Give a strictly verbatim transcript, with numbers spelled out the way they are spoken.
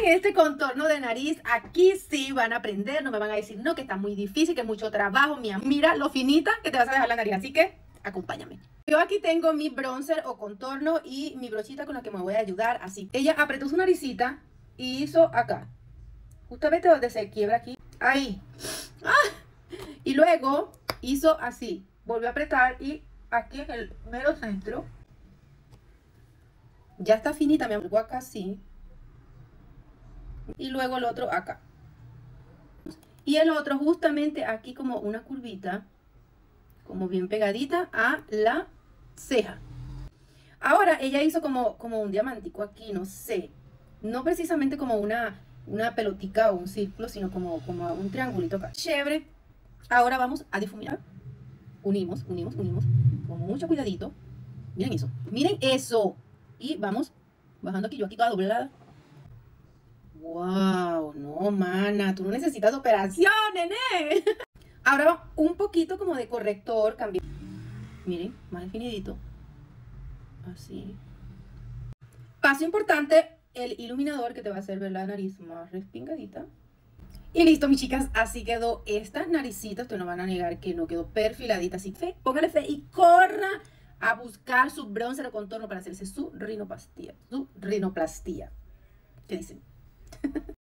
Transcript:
miren este contorno de nariz. Aquí sí van a aprender, no me van a decir no, que está muy difícil, que es mucho trabajo. Mira, mira lo finita que te vas a dejar la nariz, así que acompáñame. Yo aquí tengo mi bronzer o contorno y mi brochita con la que me voy a ayudar. Así, ella apretó su naricita y hizo acá, justamente donde se quiebra aquí, ahí. ¡Ah! Y luego hizo así, volvió a apretar y aquí en el mero centro ya está finita, me aplicó acá así. Y luego el otro acá. Y el otro justamente aquí como una curvita, como bien pegadita a la ceja. Ahora ella hizo como, como un diamántico aquí, no sé. No precisamente como una, una pelotica o un círculo, sino como, como un triangulito acá. Chévere. Ahora vamos a difuminar. Unimos, unimos, unimos. Con mucho cuidadito. Miren eso. Miren eso. Y vamos bajando aquí. Yo aquí toda doblada. Wow, no, mana, tú no necesitas operación, nene. Ahora un poquito como de corrector, cambiar. Miren, más definidito. Así. Paso importante, el iluminador que te va a hacer ver la nariz más respingadita. Y listo, mis chicas, así quedó esta naricita. Ustedes no van a negar que no quedó perfiladita. Así que póngale fe y corra a buscar su bronzer o contorno para hacerse su rinoplastia. Su rinoplastia. ¿Qué dicen?